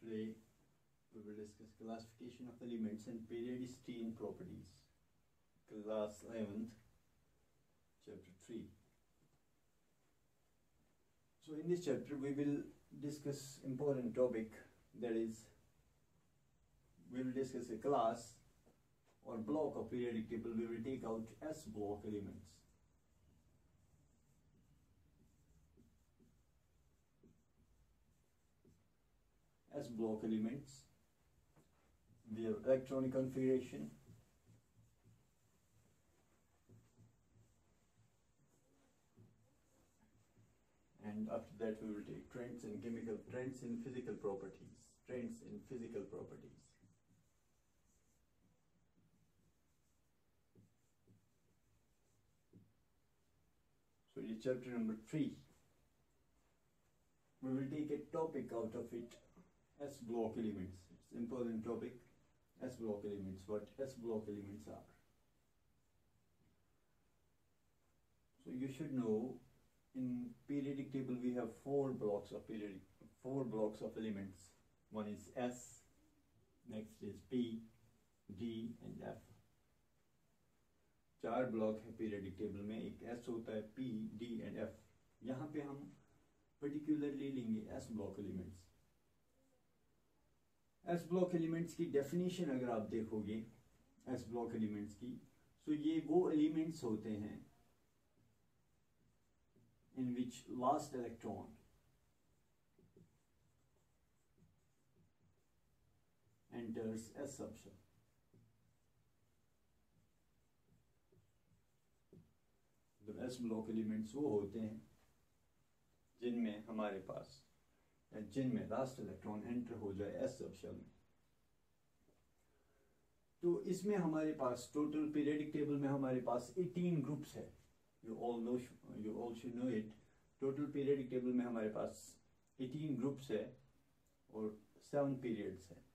Today we will discuss classification of elements and periodicity in properties. Class 11th, chapter 3. So in this chapter we will discuss important topic, that is we will discuss a class or block of periodic table. We will take out S block elements. S block elements, their electronic configuration, and after that we will take trends in physical properties. So in chapter number 3, we will take a topic out of it, S block elements. It's an important topic, S block elements, what S block elements are. So you should know, in periodic table we have four blocks of elements. One is S, next is P, D and F. चार block है periodic table में, एक S होता है, P, D and F. यहाँ पे हम particularly लेंगे S block elements. S block elements की डेफिनेशन अगर आप देखोगे S ब्लॉक एलिमेंट्स की, तो ये वो एलिमेंट्स होते हैं in which last electron enters S subshell. तो S ब्लॉक एलिमेंट्स वो होते हैं जिनमें हमारे पास जिनमें लास्ट इलेक्ट्रॉन एंटर हो जाए S सबशेल में. तो इसमें हमारे पास टोटल पीरियडिक टेबल में हमारे पास 18 ग्रुप्स है. You all should know it. Total periodic table में हमारे पास 18 ग्रुप्स है और 7 पीरियड्स है.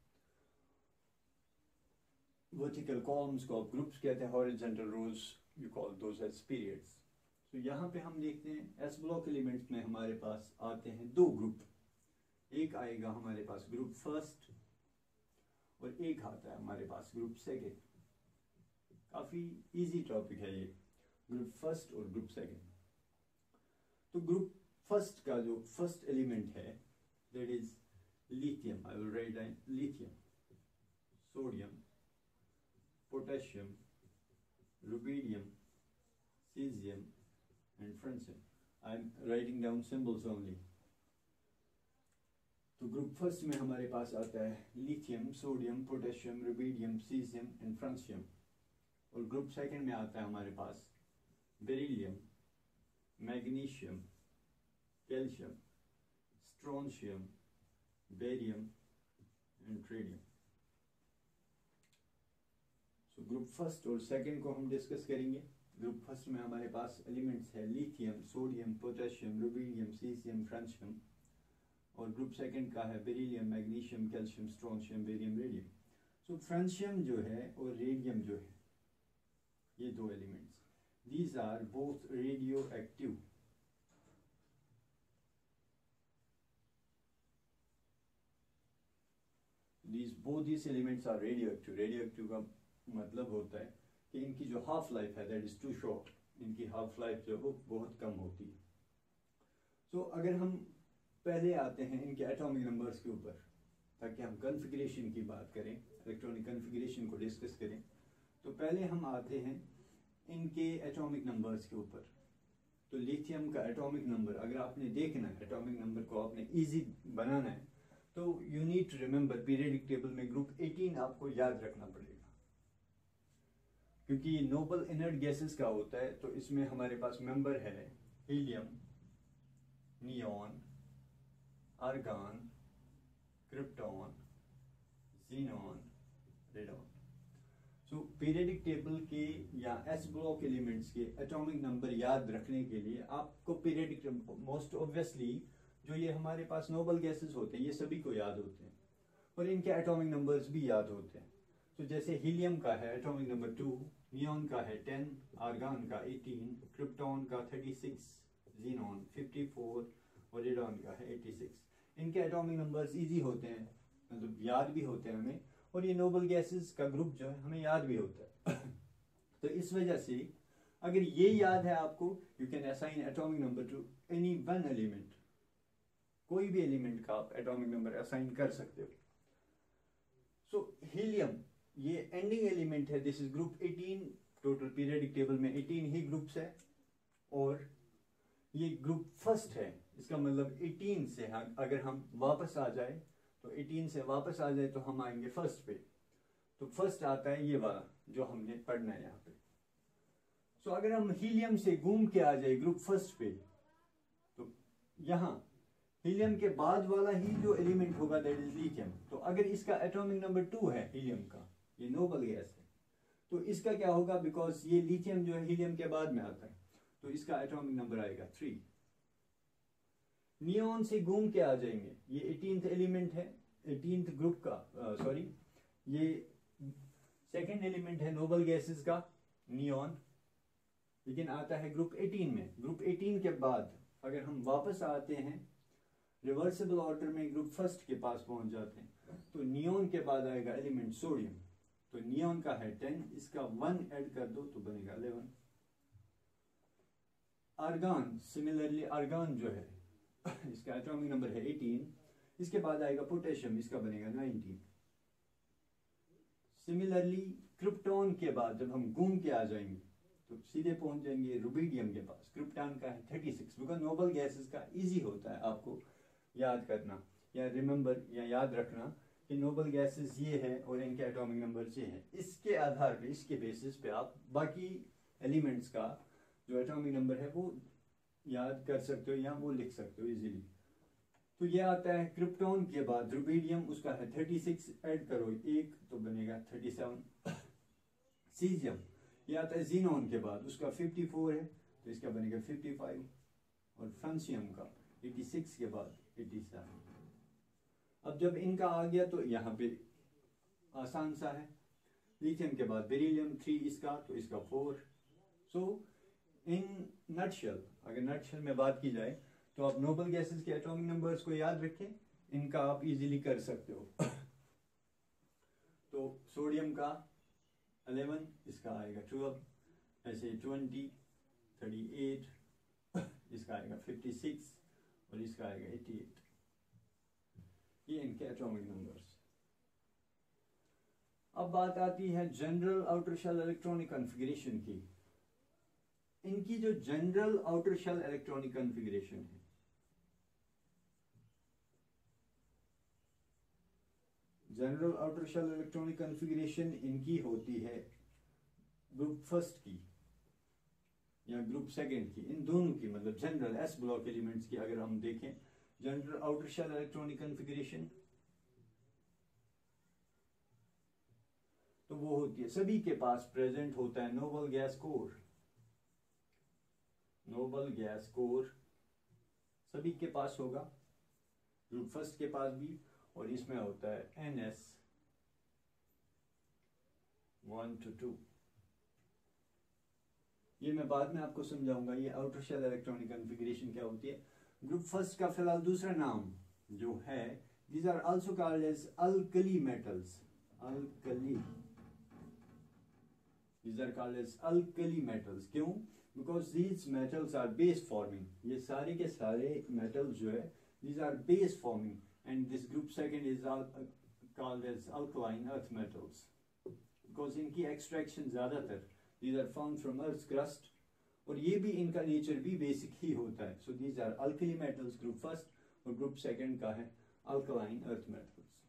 वर्टिकल कॉलम्स को आप ग्रुप्स कहते हैं, horizontal rows you call those as periods. तो यहाँ पे हम देखते हैं S ब्लॉक एलिमेंट्स में हमारे पास आते हैं दो ग्रुप. एक आएगा हमारे पास ग्रुप फर्स्ट और एक आता है हमारे पास ग्रुप सेकेंड. काफी इजी टॉपिक है ये, ग्रुप फर्स्ट और ग्रुप सेकेंड. तो ग्रुप फर्स्ट का जो फर्स्ट एलिमेंट है that is lithium. I will write down lithium, sodium, potassium, rubidium, cesium and francium. I am writing down symbols only. तो group first में हमारे पास आता है lithium, sodium, potassium, rubidium, caesium and francium. और group second में आता है हमारे पास beryllium, magnesium, calcium, strontium, barium and radium. So group first और सेकंड को हम डिस्कस करेंगे. ग्रुप फर्स्ट में हमारे पास एलिमेंट्स है lithium, sodium, potassium, rubidium, caesium, francium. और ग्रुप सेकंड का है beryllium, magnesium, calcium, strontium, barium, radium. So francium जो है और रेडियम जो है, ये दो elements, these are both radioactive. Both these elements are radioactive. Radioactive का मतलब होता है कि इनकी जो हाफ लाइफ है दैट इज टू शॉर्ट. इनकी हाफ लाइफ जो है वो बहुत कम होती है. सो अगर हम पहले आते हैं इनके एटॉमिक नंबर्स के ऊपर, ताकि हम कॉन्फ़िगरेशन की बात करें, इलेक्ट्रॉनिक कॉन्फ़िगरेशन को डिस्कस करें, तो पहले हम आते हैं इनके एटॉमिक नंबर्स के ऊपर. तो लिथियम का एटॉमिक नंबर अगर आपने देखना है, एटॉमिक नंबर को आपने इजी बनाना है, तो you need to remember periodic table में ग्रुप 18 आपको याद रखना पड़ेगा, क्योंकि ये नोबल इनर्ट गैसेस का होता है. तो इसमें हमारे पास मेंबर है helium, neon, argon, krypton, xenon, radon. So periodic table के या एस ब्लॉक एलिमेंट्स के एटॉमिक नंबर याद रखने के लिए आपको पीरियडिक, मोस्ट ऑब्वियसली जो ये हमारे पास नोबल गैसेस होते हैं ये सभी को याद होते हैं और इनके एटॉमिक नंबर्स भी याद होते हैं. तो जैसे हीलियम का है एटॉमिक नंबर 2, नियॉन का है 10, आर्गन का 18, क्रिप्टॉन का 36, ज़ीनॉन 54 और रेडॉन का है 86. इनके एटॉमिक नंबर्स इजी होते हैं, मतलब याद भी होते हैं हमें, और ये नोबल गैसेस का ग्रुप जो है हमें याद भी होता है। तो इस वजह से अगर ये याद है आपको, you can assign atomic number to any one element, कोई भी एलिमेंट का आप एटॉमिक नंबर असाइन कर सकते हो। सो हीलियम ये एंडिंग एलिमेंट है, this is group 18, total periodic table में 18 ही ग्रुप्स है, और ये ग्रुप फर्स्ट है। इसका मतलब 18 से अगर हम वापस आ जाए, तो 18 से वापस आ जाए तो हम आएंगे फर्स्ट पे। तो फर्स्ट आता है ये वाला जो हमने पढ़ना है यहाँ पे। सो अगर हम हीलियम से घूम के आ जाए ग्रुप फर्स्ट पे, तो यहाँ हीलियम के बाद वाला ही जो एलिमेंट होगा दैट इज लिथियम। तो अगर इसका एटॉमिक नंबर 2 है हीलियम का, ये नोबल गैस है, तो इसका क्या होगा, बिकॉज ये लिथियम जो है हीलियम के बाद में आता है, तो इसका एटॉमिक नंबर आएगा 3। नियॉन से घूम के आ जाएंगे, ये 18th एलिमेंट है, 18th ग्रुप का, सॉरी ये सेकेंड एलिमेंट है नोबल गैसेस का नियॉन, लेकिन आता है ग्रुप 18 में। ग्रुप 18 के बाद अगर हम वापस आते हैं रिवर्सिबल ऑर्डर में ग्रुप फर्स्ट के पास पहुंच जाते हैं, तो नियॉन के बाद आएगा एलिमेंट सोडियम। तो नियॉन का है 10, इसका 1 ऐड कर दो तो बनेगा 11। आर्गान, सिमिलरली आर्गान जो है इसका एटॉमिक नंबर है 18, इसके बाद आएगा पोटेशियम, इसका बनेगा 19। सिमिलरली क्रिप्टॉन के बाद जब हम घूम के आ जाएंगे तो सीधे पहुंच जाएंगे रुबिडियम के पास, क्रिप्टॉन का है 36। बिकॉज नोबल गैसेस का इजी होता है आपको याद करना या रिमेंबर या याद रखना कि नोबल गैसेस ये है और इनके एटॉमिक नंबर ये हैं। इसके आधार पे, इसके बेसिस पे आप बाकी एलिमेंट्स का जो एटॉमिक नंबर है वो याद कर सकते हो या वो लिख सकते हो इजीली। तो ये आता है क्रिप्टॉन के बाद रुबिडियम, उसका है 36, ऐड करो 1 तो बनेगा 37। सीजियम ये आता है जीनोन के बाद, उसका 54 है तो इसका बनेगा 55, और फ्रांसियम का 86 के बाद 87। अब जब इनका आ गया तो यहाँ पे आसान सा है, लिथियम के बाद बेरिलियम 3 इसका, तो इसका 4। सो इन नटशेल, अगर नटशेल में बात की जाए तो आप नोबल गैसेस के एटॉमिक नंबर्स को याद रखें, इनका आप इजीली कर सकते हो। तो सोडियम का 11, इसका आएगा 12, ऐसे 20, 38, इसका आएगा 56 और इसका आएगा 88। ये इनके एटॉमिक नंबर्स। अब बात आती है general outer shell electronic configuration की। इनकी जो general outer shell electronic configuration है, general outer shell electronic configuration इनकी होती है ग्रुप फर्स्ट की या ग्रुप सेकंड की, इन दोनों की, मतलब जनरल एस ब्लॉक एलिमेंट्स की अगर हम देखें general outer shell electronic configuration, तो वो होती है सभी के पास प्रेजेंट होता है noble gas core. Noble gas core सभी के पास होगा, ग्रुप फर्स्ट के पास भी, और इसमें होता है NS 1 to 2। ये मैं बाद में आपको समझाऊंगा ये आउटर शेल इलेक्ट्रॉनिक कॉन्फ़िगरेशन क्या होती है। ग्रुप फर्स्ट का फिलहाल दूसरा नाम जो है, these are also called as alkali metals. Alkali, these are called as alkali metals. क्यों? Because these metals are base forming. ये सारे के सारे मेटल्स जो है these are base forming, and this group second is called as alkaline earth metals because इनकी extraction ज़्यादातर these are found from earth's crust, और ये भी इनका नेचर भी बेसिक ही होता है। so these are alkali metals group first, और group second का है alkaline earth metals।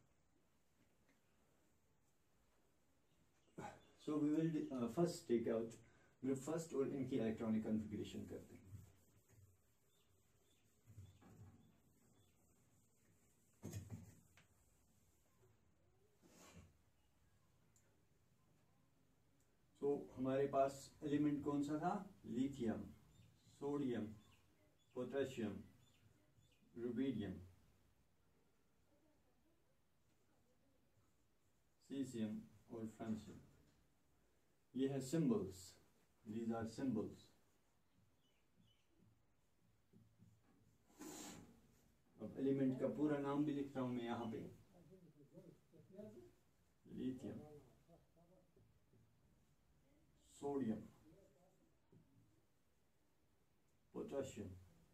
so we will first take out group first और इनकी electronic configuration करते हैं। तो हमारे पास एलिमेंट कौन सा था? Lithium, sodium, potassium, rubidium, caesium और फ्रांसियम। ये है सिंबल्स, दीज आर सिंबल्स। अब एलिमेंट का पूरा नाम भी लिख रहा हूं मैं यहाँ पे। लिथियम, सोडियम, पोटेशियम,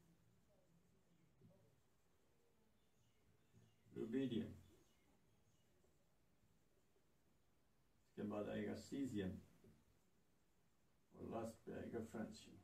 रुबीडियम, इसके बाद आएगा सीजियम और लास्ट पे आएगा फ्रांसियम।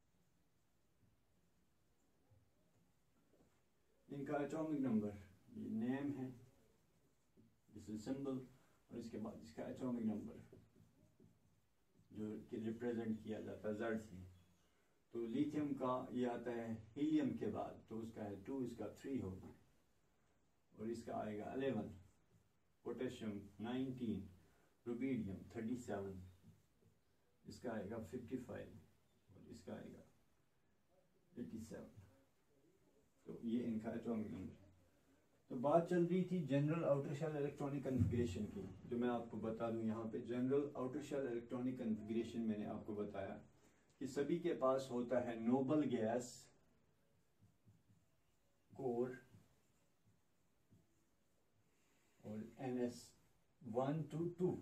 इनका एटॉमिक नंबर, ये नेम है, दिस इज सिंबल, और इसके बाद इसका एटॉमिक नंबर जो कि रिप्रेजेंट किया जाता है Z से। तो लिथियम का ये आता है हीलियम के बाद, तो उसका है 2, इसका 3 होगा, और इसका आएगा 11, पोटेशियम 19, रुबीडियम 37, इसका आएगा 55 और इसका आएगा 87। तो ये इनका एटॉमिक नंबर। तो बात चल रही थी general outer shell electronic configuration की, जो मैं आपको बता दूं यहाँ पे general outer shell electronic configuration मैंने आपको बताया कि सभी के पास होता है नोबल गैस कोर और NS1 to 2।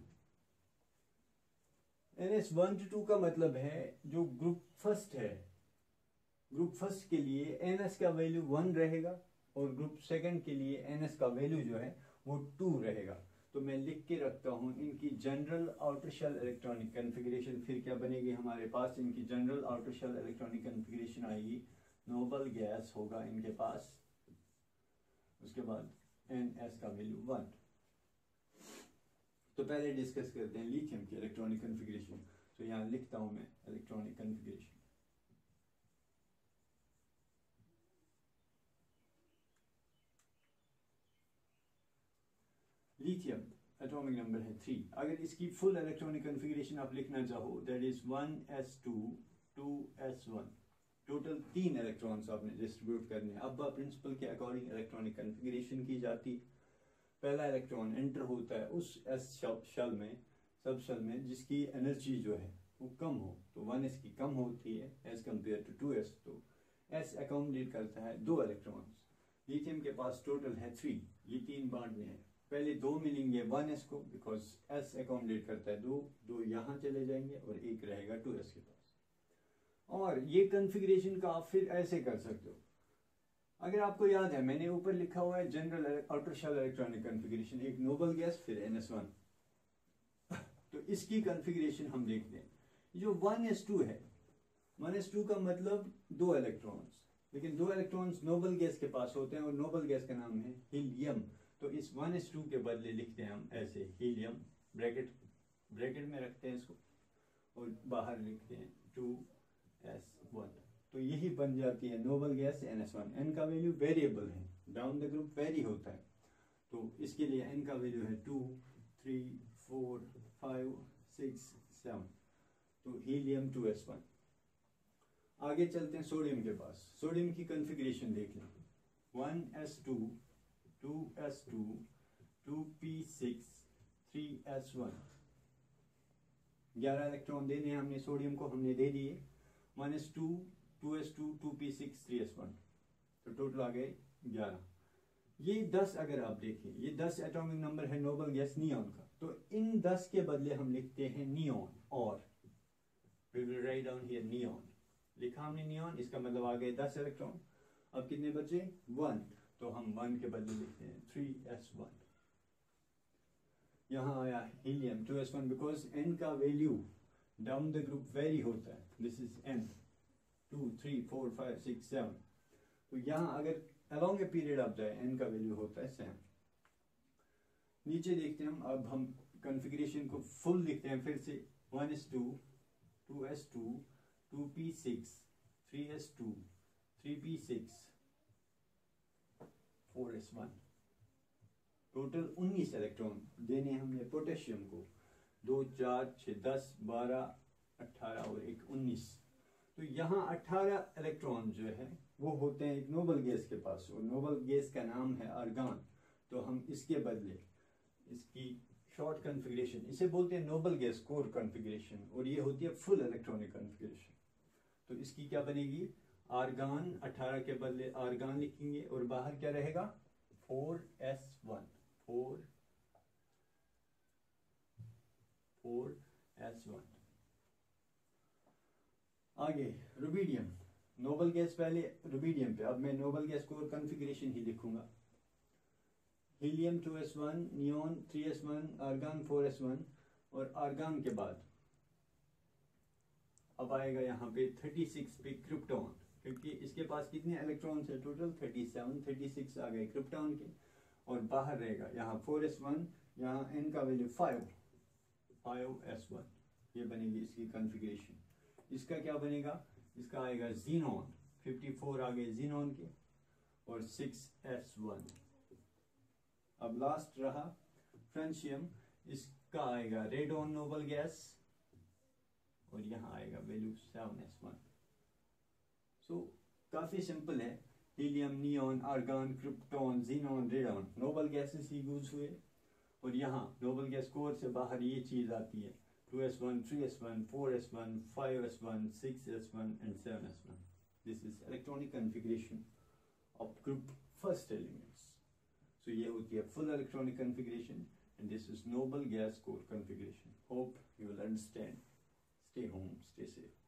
NS1 to 2 का मतलब है जो ग्रुप फर्स्ट है, ग्रुप फर्स्ट के लिए NS का वैल्यू 1 रहेगा और ग्रुप सेकंड के लिए NS का वैल्यू जो है वो 2 रहेगा। तो मैं लिख के रखता हूं इनकी general outer shell electronic configuration. फिर क्या बनेगी हमारे पास, इनकी general outer shell electronic configuration आएगी, नोबल गैस होगा इनके पास, उसके बाद NS का वैल्यू 1। तो पहले डिस्कस करते हैं लिथियम की इलेक्ट्रॉनिक कन्फिगरेशन। तो यहाँ लिखता हूं मैं electronic configuration. Lithium atomic number है 3। अगर इसकी फुल इलेक्ट्रॉनिक कन्फिगरेशन आप लिखना चाहो, that is 1s2 2s1, total 3 electrons आपने डिस्ट्रीब्यूट करने हैं। अब प्रिंसिपल के अकॉर्डिंग इलेक्ट्रॉनिक कन्फिगरेशन की जाती। पहला इलेक्ट्रॉन एंटर होता है उस s शेल में, सब शेल में, जिसकी एनर्जी जो है वो कम हो, तो 1s की कम होती है एज कम्पेयर टू 2s। तो s अकोमोडेट करता है 2 इलेक्ट्रॉन्स। लिथियम के पास टोटल है 3, ये 3 बांटने हैं। पहले 2 मिलेंगे 1s को, बिकॉज s अकोमोडेट करता है 2 यहाँ चले जाएंगे और 1 रहेगा 2s के पास। और ये कन्फिगरेशन का आप फिर ऐसे कर सकते हो, अगर आपको याद है मैंने ऊपर लिखा हुआ है general outer shell electronic configuration, एक नोबल गैस फिर NS1। तो इसकी कन्फिगरेशन हम देखते हैं। जो 1s2 है, 1s2 का मतलब 2 इलेक्ट्रॉन्स, लेकिन 2 इलेक्ट्रॉन्स नोबल गैस के पास होते हैं और नोबल गैस का नाम है हीलियम। तो इस 1s2 के बदले लिखते हैं हम ऐसे हीलियम, ब्रैकेट में रखते हैं इसको और बाहर लिखते हैं 2s1। तो यही बन जाती है नोबल गैस NS1। n का वैल्यू वेरिएबल है, डाउन द ग्रुप वेरी होता है, तो इसके लिए n का वैल्यू है 2 3 4 5 6 7। तो हीलियम 2s1। आगे चलते हैं सोडियम के पास। सोडियम की कन्फिगरेशन देख लें, 1s2 2s2 2p6 3s1। 11 electron देने हमने सोडियम को, हमने दे दिए 1s2 2s2 2p6 3s1, तो टोटल आ गए 11। ये 10 अगर आप देखें, ये 10 एटॉमिक नंबर है नोबल गैस नियॉन का। तो इन 10 के बदले हम लिखते हैं नियॉन, और we will write down here neon. लिखा हमने नियॉन, इसका मतलब आ गए 10 इलेक्ट्रॉन। अब कितने बचे 1, तो हम 1 के बदले लिखते हैं 3s1। यहाँ आया हीलियम 2s1, बिकॉज n का value down the group vary होता है। This is n 2 3 4 5 6 7। तो यहाँ अगर अलोंग ए पीरियड आप जाए n का वैल्यू होता है 7। नीचे देखते हैं अब हम कॉन्फ़िगरेशन को फुल लिखते हैं फिर से, 1s2 2s2 2p6 3s2 3p6 4s1। Total 19 electron देने हमने पोटेशियम को, 2 4 6 10 12 18 और 1 19। तो यहाँ 18 इलेक्ट्रॉन जो है वो होते हैं एक नोबल गैस के पास, और नोबल गैस का नाम है आर्गन। तो हम इसके बदले इसकी शॉर्ट कॉन्फ़िगरेशन, इसे बोलते हैं नोबल गैस कोर कॉन्फ़िगरेशन, और ये होती है फुल इलेक्ट्रॉनिक कॉन्फ़िगरेशन। तो इसकी क्या बनेगी, आर्गन 18 के बदले आर्गन लिखेंगे और बाहर क्या रहेगा 4s1 4 4s1। आगे रुबिडियम, नोबल गैस पहले रुबिडियम पे, अब मैं नोबल गैस कोर कॉन्फ़िगरेशन ही लिखूंगा। Helium 2s1, neon 3s1, argon 4s1 और आर्गन के बाद अब आएगा यहाँ पे 36 पे क्रिप्टॉन, क्योंकि इसके पास कितने इलेक्ट्रॉन्स है टोटल 37, 36 आ गए क्रिप्टॉन के, और बाहर रहेगा यहाँ 4s1, यहाँ n का वैल्यू 5s1, ये बनेगी इसकी कॉन्फ़िगरेशन। इसका क्या बनेगा, इसका आएगा जीनॉन 54 आ गए जीनॉन के और 6s1। अब लास्ट रहा फ्रेंशियम, इसका आएगा रेडॉन नोबल गैस और यहाँ आएगा वैल्यू 7s1। सो काफी सिंपल है, helium, neon, argon, krypton, xenon, radon noble gases ही यूज हुए, और यहाँ नोबल गैस कोर से बाहर ये चीज आती है 2s1, 3s1, 4s1, 5s1, 6s1 and 7s1। This is electronic configuration of group first elements. So ये होती है full electronic configuration and this is noble gas core configuration. Hope you will understand. Stay home, stay safe.